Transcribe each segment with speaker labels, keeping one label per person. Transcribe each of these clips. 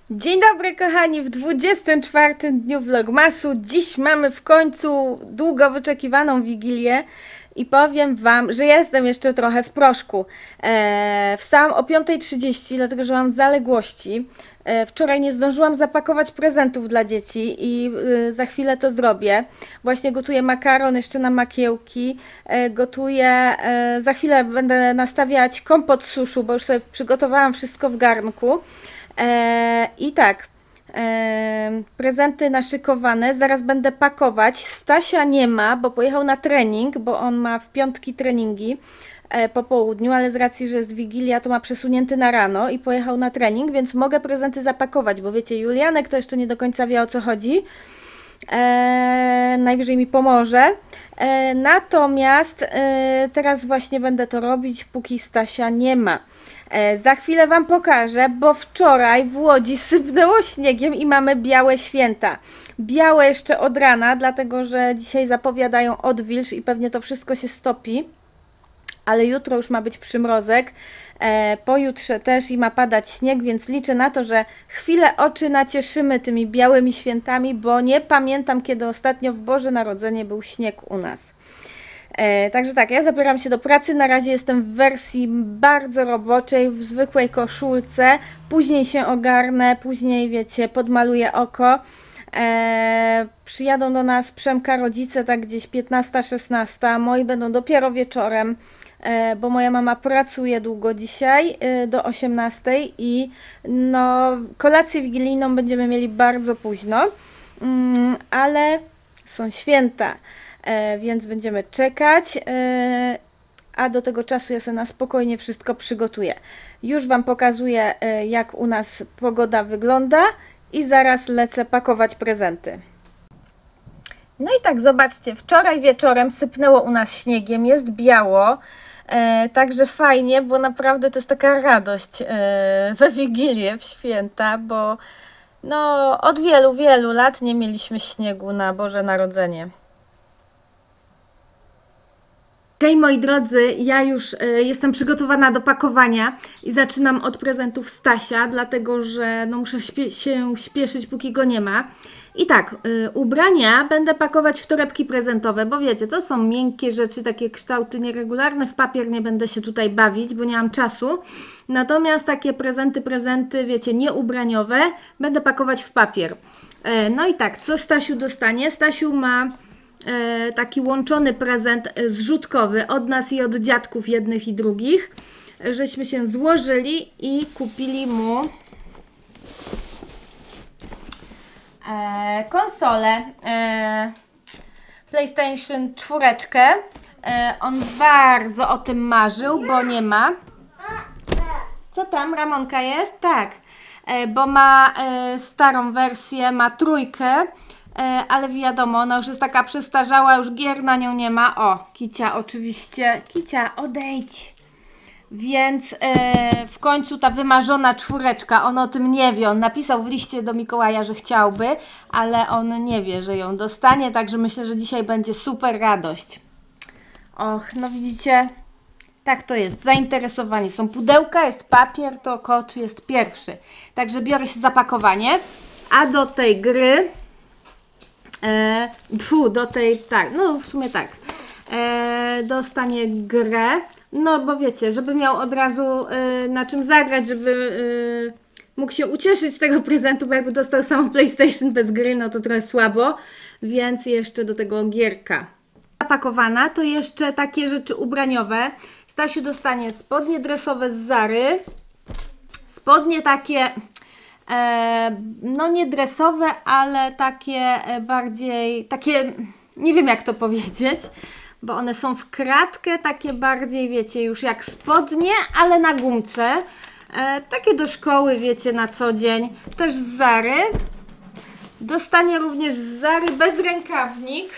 Speaker 1: Dzień dobry kochani, w 24 dniu vlogmasu. Dziś mamy w końcu długo wyczekiwaną Wigilię i powiem Wam, że jestem jeszcze trochę w proszku. Wstałam o 5:30, dlatego że mam zaległości. Wczoraj nie zdążyłam zapakować prezentów dla dzieci i za chwilę to zrobię. Właśnie gotuję makaron jeszcze na makiełki, gotuję, za chwilę będę nastawiać kompot z suszu, bo już sobie przygotowałam wszystko w garnku. I tak, prezenty naszykowane, zaraz będę pakować. Stasia nie ma, bo pojechał na trening, bo on ma w piątki treningi po południu, ale z racji, że jest Wigilia, to ma przesunięty na rano i pojechał na trening, więc mogę prezenty zapakować, bo wiecie, Julianek to jeszcze nie do końca wie, o co chodzi. Najwyżej mi pomoże. Natomiast teraz właśnie będę to robić, póki Stasia nie ma. Za chwilę Wam pokażę, bo wczoraj w Łodzi sypnęło śniegiem i mamy białe święta. Białe jeszcze od rana, dlatego że dzisiaj zapowiadają odwilż i pewnie to wszystko się stopi. Ale jutro już ma być przymrozek, pojutrze też i ma padać śnieg, więc liczę na to, że chwilę oczy nacieszymy tymi białymi świętami, bo nie pamiętam, kiedy ostatnio w Boże Narodzenie był śnieg u nas. Także tak, ja zabieram się do pracy, na razie jestem w wersji bardzo roboczej, w zwykłej koszulce, później się ogarnę, później wiecie, podmaluję oko. Przyjadą do nas Przemka rodzice, tak gdzieś 15-16, moi będą dopiero wieczorem, bo moja mama pracuje długo dzisiaj, do 18 i no, kolację wigilijną będziemy mieli bardzo późno, ale są święta. Więc będziemy czekać, a do tego czasu ja sobie na spokojnie wszystko przygotuję. Już Wam pokazuję, jak u nas pogoda wygląda i zaraz lecę pakować prezenty. No i tak, zobaczcie, wczoraj wieczorem sypnęło u nas śniegiem, jest biało, także fajnie, bo naprawdę to jest taka radość we Wigilię, w święta, bo no, od wielu, wielu lat nie mieliśmy śniegu na Boże Narodzenie. Hej moi drodzy, ja już jestem przygotowana do pakowania i zaczynam od prezentów Stasia, dlatego że no, muszę się śpieszyć, póki go nie ma. I tak, ubrania będę pakować w torebki prezentowe, bo wiecie, to są miękkie rzeczy, takie kształty nieregularne, w papier nie będę się tutaj bawić, bo nie mam czasu. Natomiast takie prezenty, wiecie, nieubraniowe, będę pakować w papier. No i tak, co Stasiu dostanie? Stasiu ma taki łączony prezent zrzutkowy od nas i od dziadków jednych i drugich, żeśmy się złożyli i kupili mu konsolę PlayStation 4. On bardzo o tym marzył, bo nie ma. Co tam, Ramonka jest? Tak, bo ma starą wersję, ma trójkę, ale wiadomo, ona już jest taka przestarzała, już gier na nią nie ma. O, Kicia oczywiście. Kicia, odejdź. Więc w końcu ta wymarzona czwóreczka, on o tym nie wie. On napisał w liście do Mikołaja, że chciałby, ale on nie wie, że ją dostanie, także myślę, że dzisiaj będzie super radość. Och, no widzicie, tak to jest. Zainteresowani są pudełka, jest papier, to kot jest pierwszy. Także biorę się za pakowanie, a do tej gry... tak, no w sumie tak, dostanie grę, no bo wiecie, żeby miał od razu na czym zagrać, żeby mógł się ucieszyć z tego prezentu, bo jakby dostał samą PlayStation bez gry, no to trochę słabo, więc jeszcze do tego gierka. Zapakowana to jeszcze takie rzeczy ubraniowe. Stasiu dostanie spodnie dresowe z Zary, spodnie takie... no nie dresowe, ale takie bardziej, takie, nie wiem jak to powiedzieć, bo one są w kratkę, takie bardziej, wiecie, już jak spodnie, ale na gumce, takie do szkoły, wiecie, na co dzień, też z Zary. Dostanie również z Zary bezrękawnik,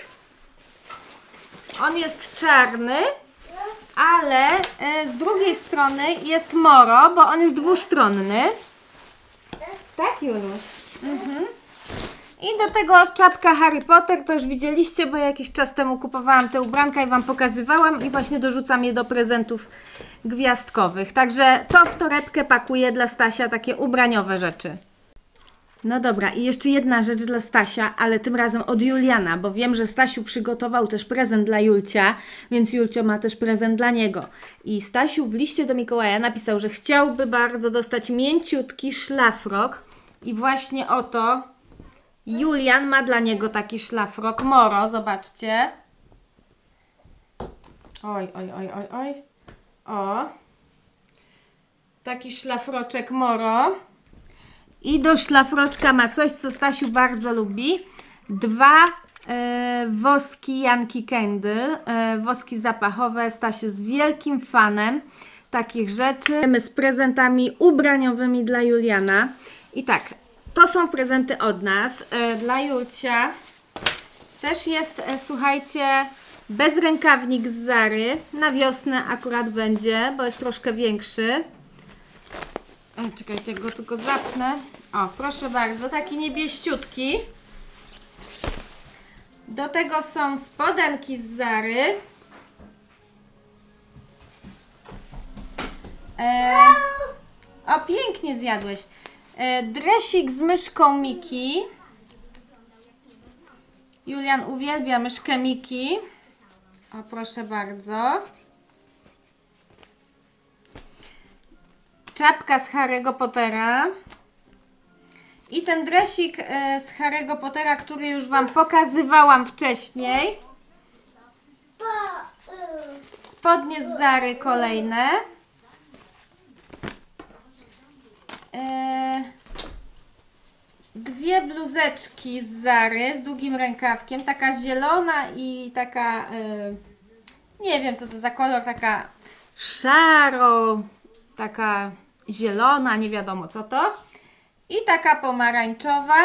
Speaker 1: on jest czarny, ale z drugiej strony jest moro, bo on jest dwustronny. Tak, Junuś. I do tego czapka Harry Potter, to już widzieliście, bo jakiś czas temu kupowałam te ubranka i Wam pokazywałam i właśnie dorzucam je do prezentów gwiazdkowych. Także to w torebkę pakuję dla Stasia, takie ubraniowe rzeczy. No dobra, i jeszcze jedna rzecz dla Stasia, ale tym razem od Juliana, bo wiem, że Stasiu przygotował też prezent dla Julcia, więc Julcio ma też prezent dla niego. I Stasiu w liście do Mikołaja napisał, że chciałby bardzo dostać mięciutki szlafrok i właśnie oto Julian ma dla niego taki szlafrok Moro, zobaczcie. Oj, oj, oj, oj, oj. O. Taki szlafroczek Moro. I do szlafroczka ma coś, co Stasiu bardzo lubi. 2 woski Yankee Candle, woski zapachowe. Stasiu jest wielkim fanem takich rzeczy. Z prezentami ubraniowymi dla Juliana. I tak, to są prezenty od nas. Dla Julcia też jest, słuchajcie, bezrękawnik z Zary. Na wiosnę akurat będzie, bo jest troszkę większy. Czekajcie, go tylko zapnę. O, proszę bardzo, taki niebieściutki. Do tego są spodenki z Zary. O, pięknie zjadłeś. Dresik z myszką Miki. Julian uwielbia myszkę Miki. O, proszę bardzo. Czapka z Harry'ego Pottera. I ten dresik z Harry'ego Pottera, który już Wam pokazywałam wcześniej. Spodnie z Zary kolejne. Dwie bluzeczki z Zary z długim rękawkiem. Taka zielona i taka... nie wiem co to za kolor. Taka szaro... Taka zielona, nie wiadomo co to. I taka pomarańczowa.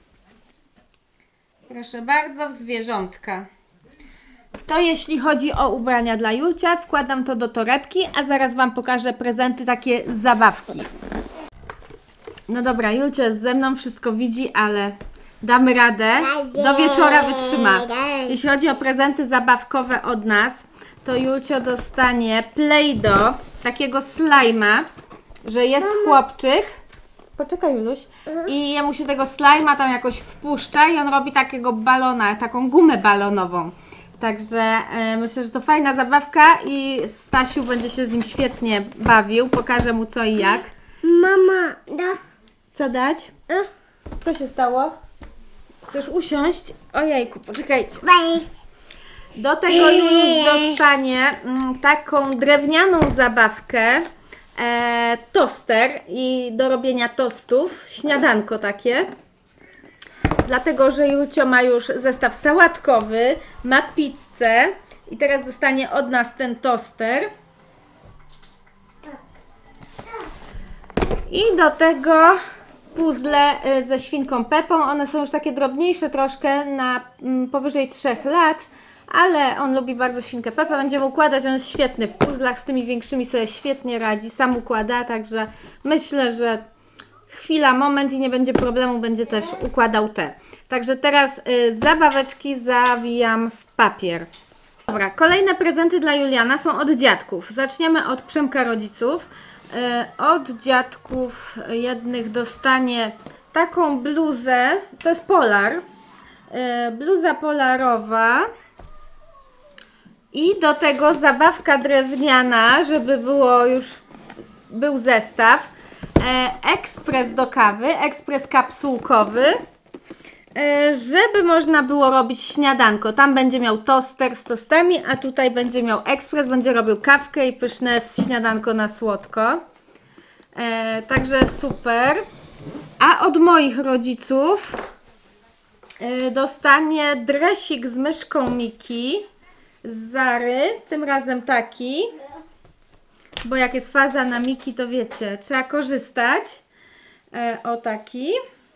Speaker 1: Proszę bardzo, w zwierzątka. To jeśli chodzi o ubrania dla Julcia, wkładam to do torebki, a zaraz Wam pokażę prezenty, takie zabawki. No dobra, Julcia jest ze mną, wszystko widzi, ale damy radę. Do wieczora wytrzyma. Jeśli chodzi o prezenty zabawkowe od nas, to Julcio dostanie Play-Doh, takiego slajma, że jest chłopczyk. Poczekaj, Juluś. I jemu się tego slajma tam jakoś wpuszcza i on robi takiego balona, taką gumę balonową. Także myślę, że to fajna zabawka i Stasiu będzie się z nim świetnie bawił. Pokażę mu co i jak.
Speaker 2: Mama, da.
Speaker 1: Co dać? Co się stało? Chcesz usiąść? Ojejku, poczekajcie.
Speaker 2: Bye.
Speaker 1: Do tego Juluś dostanie taką drewnianą zabawkę, toster i do robienia tostów, śniadanko takie. Dlatego, że Julcio ma już zestaw sałatkowy, ma pizzę i teraz dostanie od nas ten toster. I do tego puzzle ze świnką Pepą. One są już takie drobniejsze troszkę, na powyżej 3 lat. Ale on lubi bardzo świnkę Pepę, będziemy układać, on jest świetny w puzzlach, z tymi większymi sobie świetnie radzi, sam układa, także myślę, że chwila, moment i nie będzie problemu, będzie też układał te. Także teraz zabaweczki zawijam w papier. Dobra, kolejne prezenty dla Juliana są od dziadków. Zaczniemy od Przemka rodziców. Od dziadków jednych dostanie taką bluzę, to jest polar, bluza polarowa. I do tego zabawka drewniana, żeby było już, był zestaw. Ekspres do kawy, ekspres kapsułkowy, żeby można było robić śniadanko. Tam będzie miał toster z tostami, a tutaj będzie miał ekspres, będzie robił kawkę i pyszne śniadanko na słodko. Także super. A od moich rodziców dostanie dresik z myszką Miki z Zary, tym razem taki, bo jak jest faza na Miki, to wiecie, trzeba korzystać. O taki.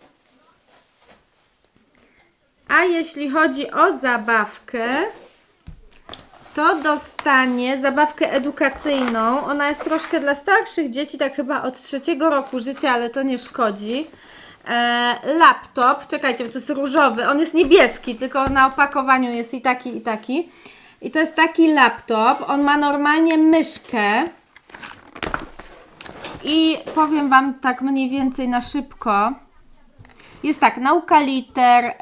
Speaker 1: A jeśli chodzi o zabawkę, to dostanie zabawkę edukacyjną. Ona jest troszkę dla starszych dzieci, tak chyba od 3 roku życia, ale to nie szkodzi. Laptop, czekajcie, bo to jest różowy, on jest niebieski, tylko na opakowaniu jest i taki, i taki. I to jest taki laptop, on ma normalnie myszkę i powiem Wam tak mniej więcej na szybko, Jest tak, nauka liter,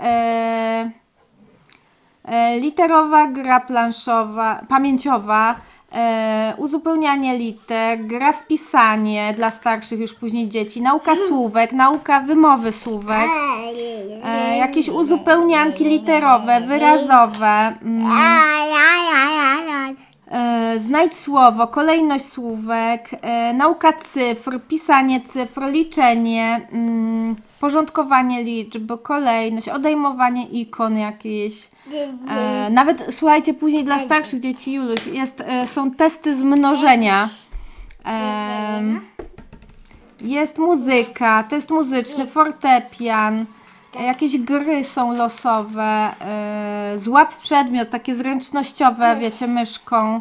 Speaker 1: literowa gra planszowa, pamięciowa, uzupełnianie liter, gra w pisanie dla starszych już później dzieci, nauka słówek, nauka wymowy słówek, jakieś uzupełnianki literowe, wyrazowe, znajdź słowo, kolejność słówek, nauka cyfr, pisanie cyfr, liczenie, porządkowanie liczb, kolejność, odejmowanie ikon jakieś. Nawet słuchajcie, później dla starszych dzieci, Juluś, są testy z mnożenia. Jest muzyka, test muzyczny, fortepian, jakieś gry są losowe, złap przedmiot, takie zręcznościowe, wiecie, myszką,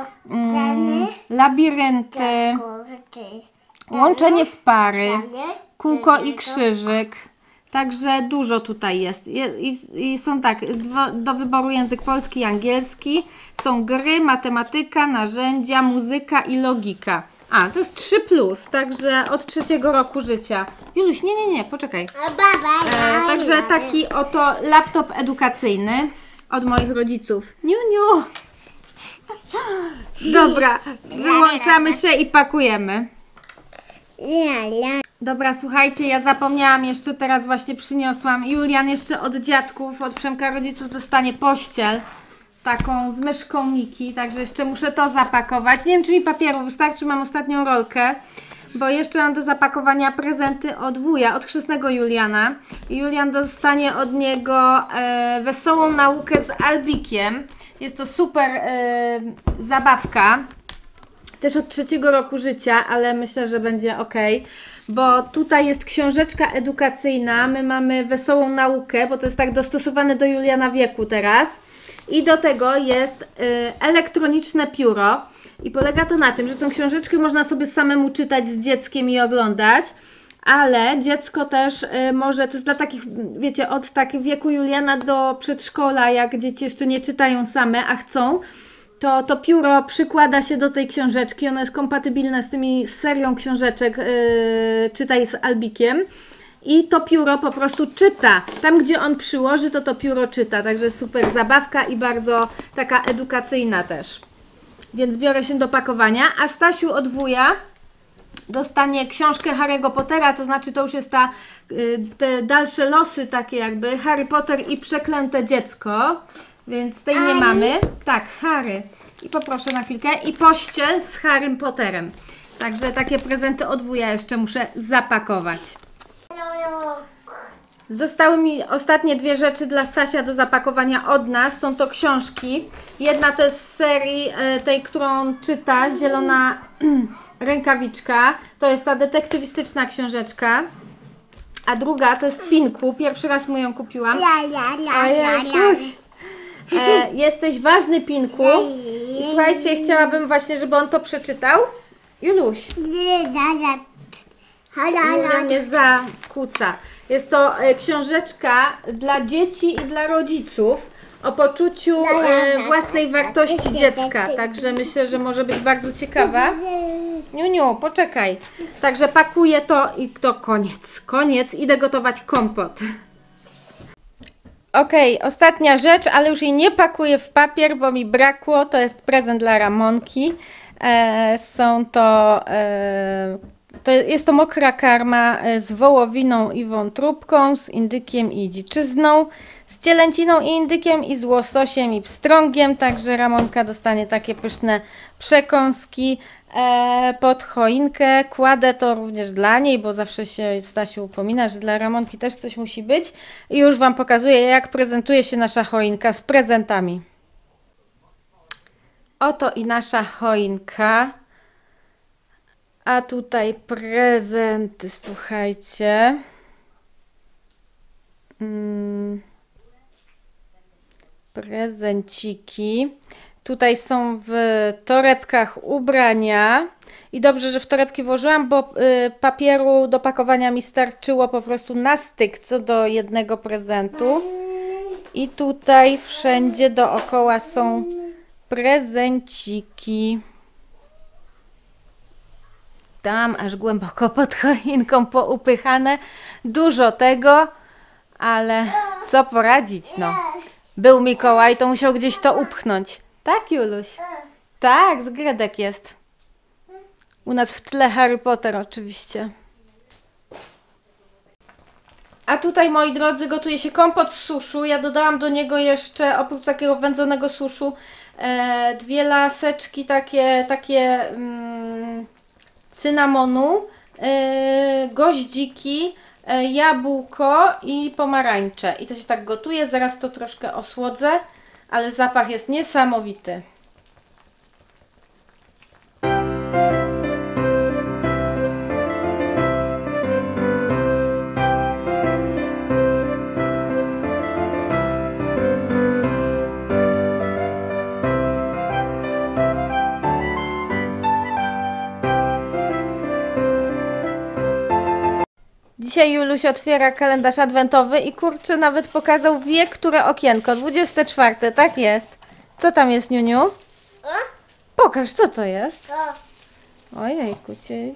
Speaker 1: labirynty, łączenie w pary, kółko i krzyżyk. Także dużo tutaj jest. I są tak, do wyboru język polski i angielski. Są gry, matematyka, narzędzia, muzyka i logika. A, to jest 3+, także od 3 roku życia. Juluś, nie, poczekaj. Także taki oto laptop edukacyjny od moich rodziców. Niu. Dobra, wyłączamy się i pakujemy. Dobra, słuchajcie, ja zapomniałam jeszcze, teraz właśnie przyniosłam. Julian jeszcze od dziadków, od Przemka rodziców dostanie pościel. Taką z myszką Miki, także jeszcze muszę to zapakować. Nie wiem, czy mi papieru wystarczy, mam ostatnią rolkę. Bo jeszcze mam do zapakowania prezenty od wuja, od chrzestnego Juliana. I Julian dostanie od niego wesołą naukę z Albikiem. Jest to super zabawka. Też od 3 roku życia, ale myślę, że będzie ok. Bo tutaj jest książeczka edukacyjna. My mamy wesołą naukę, bo to jest tak dostosowane do Juliana wieku teraz. I do tego jest elektroniczne pióro. I polega to na tym, że tą książeczkę można sobie samemu czytać z dzieckiem i oglądać. Ale dziecko też może, to jest dla takich, wiecie, od takiego wieku Juliana do przedszkola, jak dzieci jeszcze nie czytają same, a chcą, to pióro przykłada się do tej książeczki. Ono jest kompatybilne z serią książeczek Czytaj z Albikiem. I to pióro po prostu czyta. Tam, gdzie on przyłoży, to pióro czyta. Także super zabawka i bardzo taka edukacyjna też. Więc biorę się do pakowania. A Stasiu od wuja dostanie książkę Harry'ego Pottera, to znaczy to już jest te dalsze losy takie jakby. Harry Potter i Przeklęte Dziecko. Więc tej nie mamy. Tak, Harry. I poproszę na chwilkę. I pościel z Harrym Potterem. Także takie prezenty od wuja jeszcze muszę zapakować. Zostały mi ostatnie 2 rzeczy dla Stasia do zapakowania od nas. Są to książki. Jedna to jest z serii tej, którą czyta, Zielona rękawiczka. To jest ta detektywistyczna książeczka. A druga to jest Pinku. Pierwszy raz mu ją kupiłam. Jesteś ważny, Pinku. I słuchajcie, chciałabym właśnie, żeby on to przeczytał. Juluś. Julia mnie zakłóca. Jest to książeczka dla dzieci i dla rodziców o poczuciu własnej wartości dziecka. Także myślę, że może być bardzo ciekawa. Niuniu, poczekaj. Także pakuję to i to koniec. Koniec, idę gotować kompot. Ok, ostatnia rzecz, ale już jej nie pakuję w papier, bo mi brakło. To jest prezent dla Ramonki. Jest to mokra karma z wołowiną i wątróbką, z indykiem i dziczyzną, z cielęciną i indykiem i z łososiem i pstrągiem. Także Ramonka dostanie takie pyszne przekąski pod choinkę. Kładę to również dla niej, bo zawsze się Stasiu upomina, że dla Ramonki też coś musi być. I już Wam pokazuję, jak prezentuje się nasza choinka z prezentami. Oto i nasza choinka. A tutaj prezenty, słuchajcie. Prezenciki. Tutaj są w torebkach ubrania. I dobrze, że w torebki włożyłam, bo papieru do pakowania mi starczyło po prostu na styk co do jednego prezentu. I tutaj wszędzie dookoła są prezenciki. Tam aż głęboko pod choinką poupychane. Dużo tego. ale co poradzić, no. Był Mikołaj, to musiał gdzieś to upchnąć. Tak, Juluś? Tak, zgredek jest. U nas w tle Harry Potter oczywiście. A tutaj, moi drodzy, gotuje się kompot z suszu. Ja dodałam do niego jeszcze, oprócz takiego wędzonego suszu, dwie laseczki takie cynamonu, goździki, jabłko i pomarańcze. I to się tak gotuje, zaraz to troszkę osłodzę, ale zapach jest niesamowity. Dzisiaj Juluś otwiera kalendarz adwentowy i kurczę, nawet pokazał wiek, które okienko. 24, tak jest. Co tam jest, Niuniu? Pokaż, co to jest. Ojejku,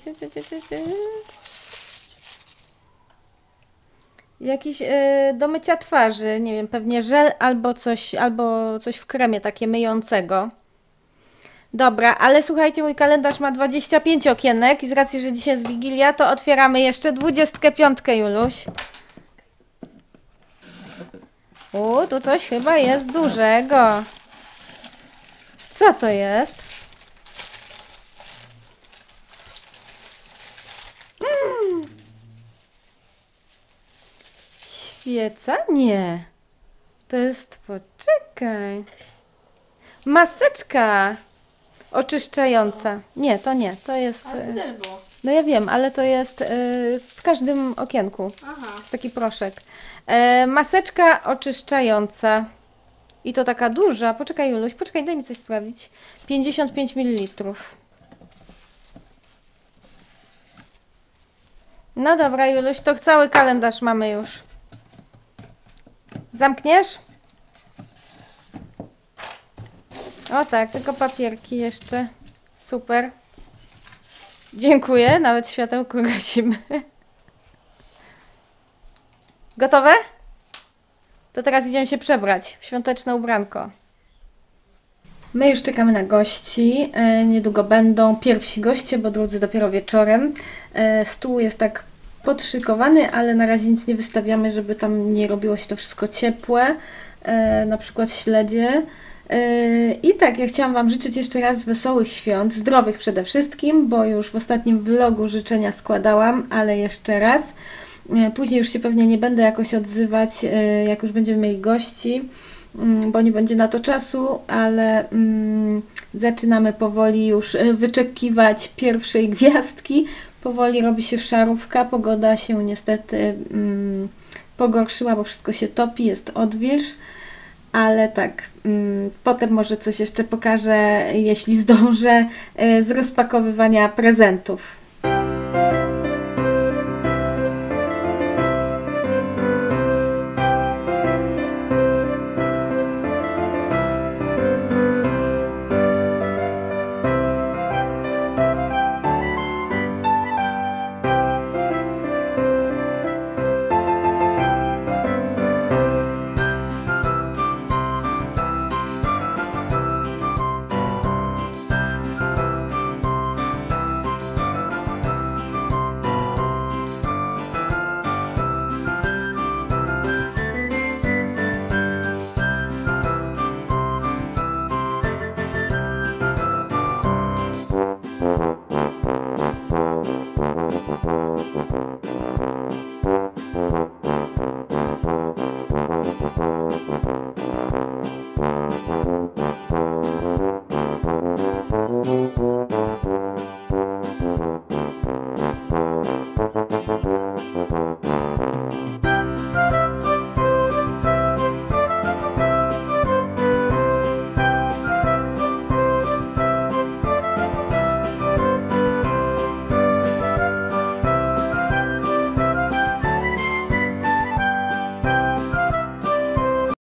Speaker 1: jakiś do mycia twarzy, nie wiem, pewnie żel albo coś w kremie takie myjącego. Dobra, ale słuchajcie, mój kalendarz ma 25 okienek i z racji, że dzisiaj jest Wigilia, to otwieramy jeszcze 25, Juluś. Tu coś chyba jest dużego. Co to jest? Świeca? Nie. To jest, poczekaj. Maseczka oczyszczająca. Nie, to nie. To jest...
Speaker 3: Ale to też było.
Speaker 1: No ja wiem, ale to jest w każdym okienku.
Speaker 3: Aha.
Speaker 1: Jest taki proszek. Maseczka oczyszczająca. I to taka duża. Poczekaj, Juluś, poczekaj, daj mi coś sprawdzić. 55 ml. No dobra, Juluś, to cały kalendarz mamy już. Zamkniesz? O tak, tylko papierki jeszcze. Super. Dziękuję, nawet światełko gasimy. Gotowe? To teraz idziemy się przebrać w świąteczne ubranko. My już czekamy na gości. Niedługo będą pierwsi goście, bo drudzy dopiero wieczorem. Stół jest tak podszykowany, ale na razie nic nie wystawiamy, żeby tam nie robiło się to wszystko ciepłe. Na przykład śledzie. I tak, ja chciałam Wam życzyć jeszcze raz wesołych świąt, zdrowych przede wszystkim, bo już w ostatnim vlogu życzenia składałam, ale jeszcze raz. Później już się pewnie nie będę jakoś odzywać, jak już będziemy mieli gości, bo nie będzie na to czasu, ale zaczynamy powoli już wyczekiwać pierwszej gwiazdki. Powoli robi się szarówka, pogoda się niestety pogorszyła, bo wszystko się topi, jest odwilż. Ale tak, potem może coś jeszcze pokażę, jeśli zdążę, z rozpakowywania prezentów.